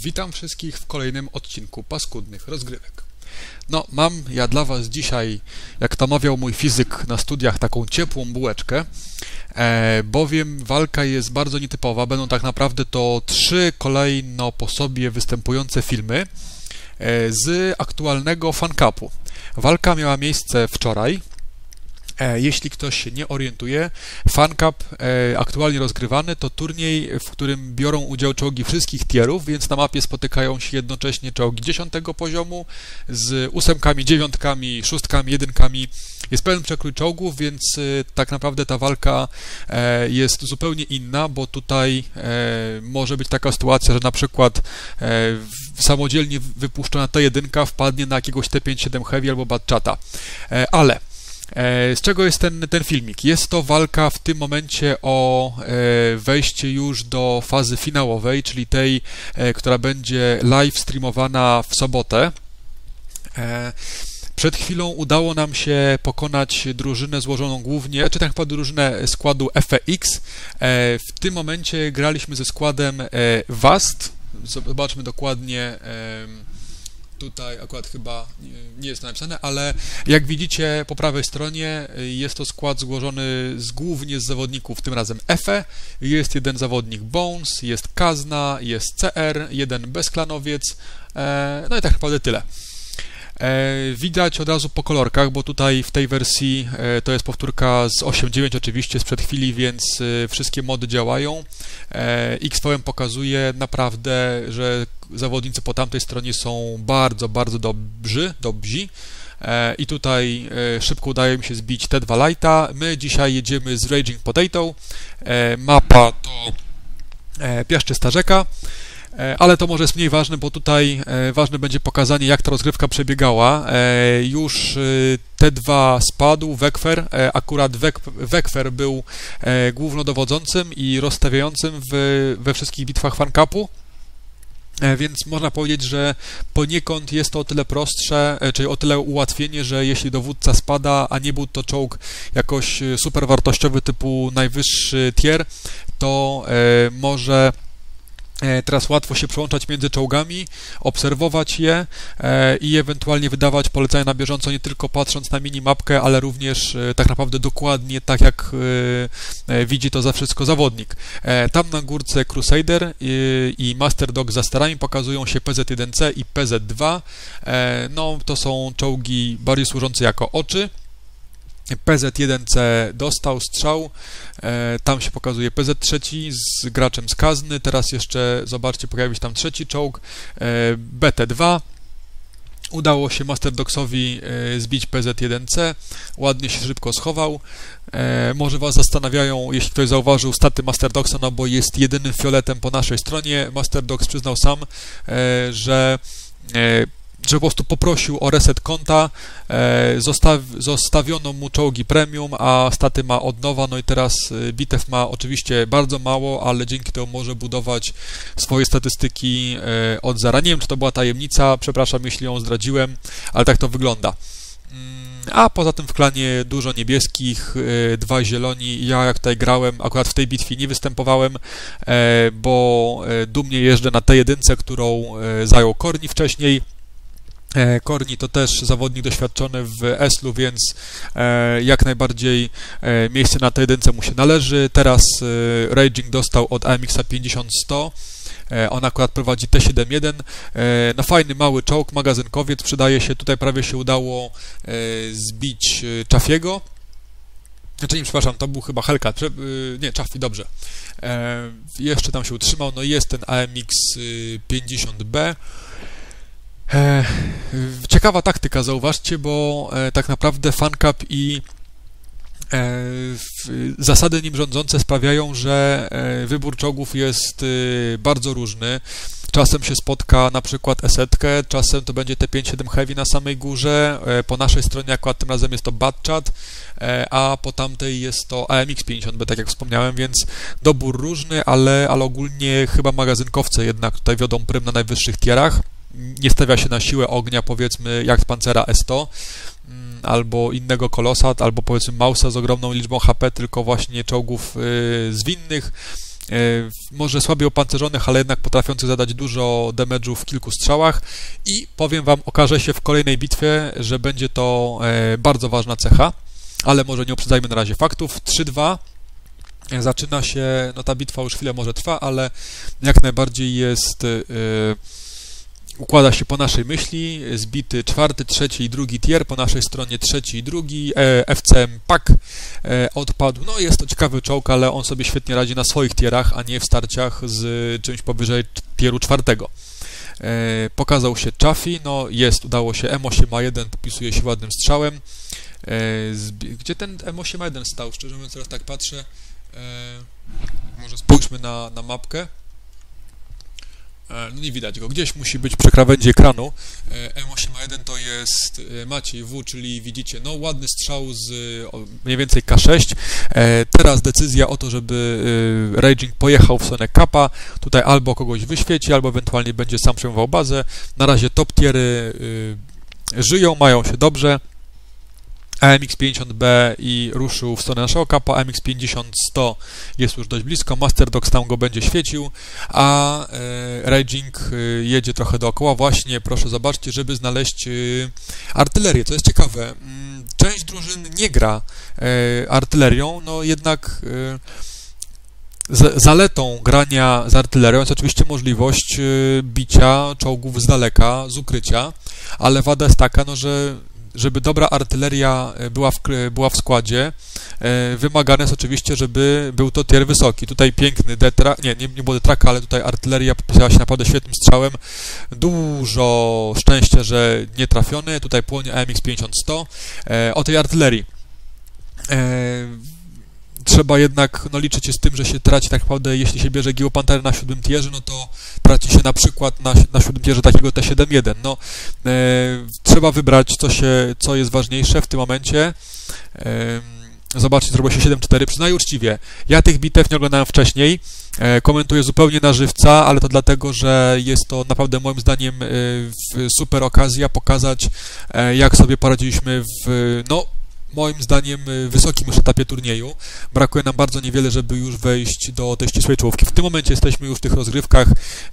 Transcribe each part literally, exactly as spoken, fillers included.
Witam wszystkich w kolejnym odcinku Paskudnych Rozgrywek. No, mam ja dla Was dzisiaj, jak to mawiał mój fizyk na studiach, taką ciepłą bułeczkę, e, bowiem walka jest bardzo nietypowa. Będą tak naprawdę to trzy kolejno po sobie występujące filmy e, z aktualnego FunCupu. Walka miała miejsce wczoraj. Jeśli ktoś się nie orientuje, FunCup e, aktualnie rozgrywany to turniej, w którym biorą udział czołgi wszystkich tierów, więc na mapie spotykają się jednocześnie czołgi dziesiątego poziomu z ósemkami, dziewiątkami, szóstkami, jedynkami. Jest pełen przekrój czołgów, więc e, tak naprawdę ta walka e, jest zupełnie inna, bo tutaj e, może być taka sytuacja, że na przykład e, samodzielnie wypuszczona T jeden wpadnie na jakiegoś T pięćdziesiąt siedem Heavy albo Batchata. E, ale Z czego jest ten, ten filmik? Jest to walka w tym momencie o wejście już do fazy finałowej, czyli tej, która będzie live streamowana w sobotę. Przed chwilą udało nam się pokonać drużynę złożoną głównie, czy tak naprawdę drużynę składu F E X. W tym momencie graliśmy ze składem W A S T. Zobaczmy dokładnie. Tutaj akurat chyba nie jest to napisane, ale jak widzicie po prawej stronie jest to skład złożony z, głównie z zawodników, tym razem F E. Jest jeden zawodnik Bones, jest Kazna, jest C R, jeden bezklanowiec, no i tak naprawdę tyle. Widać od razu po kolorkach, bo tutaj w tej wersji to jest powtórka z osiem dziewięć oczywiście sprzed chwili, więc wszystkie mody działają. X V M pokazuje naprawdę, że zawodnicy po tamtej stronie są bardzo, bardzo dobrzy, dobrzy. I tutaj szybko udaje mi się zbić T dwa Lighta. My dzisiaj jedziemy z Raging Potato. Mapa to Piaszczysta Rzeka. Ale to może jest mniej ważne, bo tutaj ważne będzie pokazanie, jak ta rozgrywka przebiegała. Już T dwa spadł, Wekfer, akurat Wekfer był głównodowodzącym i rozstawiającym w, we wszystkich bitwach FunCupu. Więc można powiedzieć, że poniekąd jest to o tyle prostsze, czyli o tyle ułatwienie, że jeśli dowódca spada, a nie był to czołg jakoś super wartościowy typu najwyższy tier, to może teraz łatwo się przełączać między czołgami, obserwować je i ewentualnie wydawać polecenia na bieżąco, nie tylko patrząc na minimapkę, ale również tak naprawdę dokładnie tak, jak widzi to za wszystko zawodnik. Tam na górce Crusader i Master Dog za starami pokazują się P Z jeden C i P Z dwa. No, to są czołgi bardziej służące jako oczy. P Z jeden C dostał strzał, e, tam się pokazuje P Z trzy z graczem z Kazny, teraz jeszcze, zobaczcie, pojawi się tam trzeci czołg, e, B T dwa. Udało się Master Dogsowi e, zbić P Z jeden C, ładnie się szybko schował. E, może Was zastanawiają, jeśli ktoś zauważył, staty Master Dogsa, no bo jest jedynym fioletem po naszej stronie. Master Dogs przyznał sam, e, że e, że po prostu poprosił o reset konta, e, zostaw, zostawiono mu czołgi premium, a staty ma od nowa, no i teraz bitew ma oczywiście bardzo mało, ale dzięki temu może budować swoje statystyki e, od zera. Nie wiem, czy to była tajemnica, przepraszam, jeśli ją zdradziłem, ale tak to wygląda. A poza tym w klanie dużo niebieskich, e, dwa zieloni. Ja jak tutaj grałem, akurat w tej bitwie nie występowałem, e, bo e, dumnie jeżdżę na T jeden, którą e, zajął Korni wcześniej. Korni to też zawodnik doświadczony w Eslu, więc e, jak najbardziej e, miejsce na T jeden mu się należy. Teraz e, Raging dostał od A M X pięćdziesiąt sto. E, on akurat prowadzi T siedemdziesiąt jeden. E, no fajny, mały czołg, magazynkowiec, przydaje się. Tutaj prawie się udało e, zbić e, Chafiego. Znaczy nie, przepraszam, to był chyba Hellcat. Prze, e, nie, Chaffee, dobrze. E, jeszcze tam się utrzymał. No jest ten A M X pięćdziesiąt B. E, ciekawa taktyka, zauważcie, bo e, tak naprawdę FunCup i e, w, zasady nim rządzące sprawiają, że e, wybór czołgów jest e, bardzo różny. Czasem się spotka na przykład esetkę, czasem to będzie T pięćdziesiąt siedem Heavy na samej górze, e, po naszej stronie akurat tym razem jest to Batchat, e, a po tamtej jest to A M X pięćdziesiąt B, tak jak wspomniałem, więc dobór różny, ale, ale ogólnie chyba magazynkowce jednak tutaj wiodą prym na najwyższych tierach. Nie stawia się na siłę ognia, powiedzmy, jak z Pancera S sto, albo innego Kolosa, albo powiedzmy Mausa z ogromną liczbą H P, tylko właśnie czołgów yy, zwinnych. może słabiej opancerzonych, ale jednak potrafiących zadać dużo damage'u w kilku strzałach i powiem wam, okaże się w kolejnej bitwie, że będzie to bardzo ważna cecha, ale może nie uprzedzajmy na razie faktów. trzy dwa zaczyna się, no ta bitwa już chwilę może trwa, ale jak najbardziej jest, yy, układa się po naszej myśli, zbity czwarty, trzeci i drugi tier, po naszej stronie trzeci i drugi, e, F C M Pack e, odpadł, no jest to ciekawy czołg, ale on sobie świetnie radzi na swoich tierach, a nie w starciach z czymś powyżej tieru czwartego. E, pokazał się Chaffee, no jest, udało się, M osiem A jeden popisuje się ładnym strzałem. E, gdzie ten M osiem A jeden stał? Szczerze mówiąc, teraz tak patrzę. E, może spójrzmy na, na mapkę. E, no nie widać go. Gdzieś musi być przy krawędzi ekranu. E, M osiem A jeden to jest e, Maciej W, czyli widzicie, no ładny strzał z o, mniej więcej K sześć. E, teraz decyzja o to, żeby e, Raging pojechał w stronę Kappa. Tutaj albo kogoś wyświeci, albo ewentualnie będzie sam przejmował bazę. Na razie top tiery e, żyją, mają się dobrze. A M X pięćdziesiąt B i ruszył w stronę naszego Kappa, A M X pięćdziesiąt sto jest już dość blisko, Master Dogs tam go będzie świecił, a e, Raging e, jedzie trochę dookoła, właśnie proszę zobaczcie, żeby znaleźć e, artylerię, co jest ciekawe, mm, część drużyn nie gra e, artylerią, no jednak e, z, zaletą grania z artylerią jest oczywiście możliwość e, bicia czołgów z daleka, z ukrycia, ale wada jest taka, no że żeby dobra artyleria była w, była w składzie, e, wymagane jest oczywiście, żeby był to tier wysoki. Tutaj piękny detra, nie, nie, nie było detraka, ale tutaj artyleria popisała się naprawdę świetnym strzałem. Dużo szczęścia, że nie trafiony. Tutaj płonie A M X pięćdziesiąt sto. E, o tej artylerii. E, Trzeba jednak no, liczyć się z tym, że się traci tak naprawdę, jeśli się bierze Geopantery na siódmym tierze, no to traci się na przykład na, na siódmym tierze takiego T siedem jeden. No, e, trzeba wybrać, co, się, co jest ważniejsze w tym momencie. E, zobaczcie, zrobiło się siedem cztery. Przyznaję uczciwie, ja tych bitew nie oglądałem wcześniej, e, komentuję zupełnie na żywca, ale to dlatego, że jest to naprawdę moim zdaniem e, super okazja pokazać, e, jak sobie poradziliśmy w, no, moim zdaniem wysokim już etapie turnieju. Brakuje nam bardzo niewiele, żeby już wejść do tej ścisłej czołówki. W tym momencie jesteśmy już w tych rozgrywkach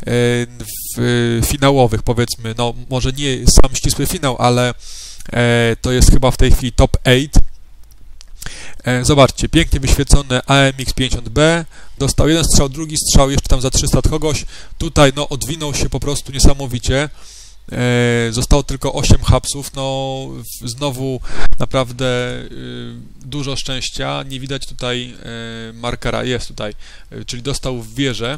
w finałowych, powiedzmy, no może nie sam ścisły finał, ale to jest chyba w tej chwili top osiem. Zobaczcie, pięknie wyświecone A M X pięćdziesiąt B, dostał jeden strzał, drugi strzał, jeszcze tam za trzysta od kogoś. Tutaj no odwinął się po prostu niesamowicie. E, zostało tylko osiem hapsów, no znowu naprawdę e, dużo szczęścia, nie widać tutaj e, markera, jest tutaj, e, czyli dostał w wieżę.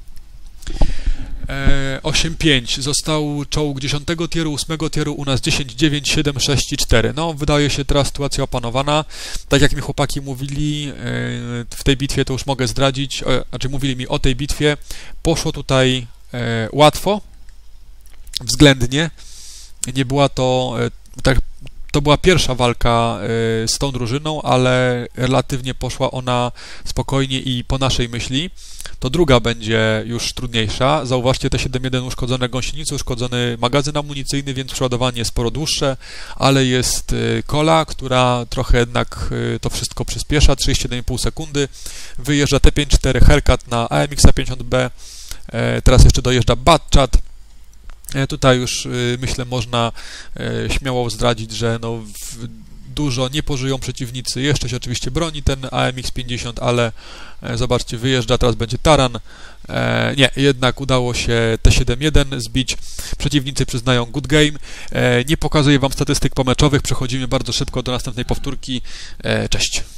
E, osiem pięć, został czołg dziesiątego tieru, ósmego tieru, u nas dziesięć dziewięć, siedem sześć i cztery. No wydaje się teraz sytuacja opanowana, tak jak mi chłopaki mówili, e, w tej bitwie to już mogę zdradzić, e, znaczy mówili mi o tej bitwie, poszło tutaj e, łatwo, względnie. Nie była to, tak, to była pierwsza walka z tą drużyną, ale relatywnie poszła ona spokojnie i po naszej myśli. To druga będzie już trudniejsza. Zauważcie, T siedem jeden uszkodzone gąsienice, uszkodzony magazyn amunicyjny, więc przeładowanie jest sporo dłuższe, ale jest kola, która trochę jednak to wszystko przyspiesza, trzydzieści siedem i pół sekundy. Wyjeżdża T pięćdziesiąt cztery Hellcat na A M X pięćdziesiąt B. Teraz jeszcze dojeżdża Batchat. Tutaj już myślę można śmiało zdradzić, że no dużo nie pożyją przeciwnicy. Jeszcze się oczywiście broni ten A M X pięćdziesiąt, ale zobaczcie, wyjeżdża, teraz będzie taran. Nie, jednak udało się T siedem jeden zbić. Przeciwnicy przyznają good game. Nie pokazuję wam statystyk pomeczowych, przechodzimy bardzo szybko do następnej powtórki. Cześć.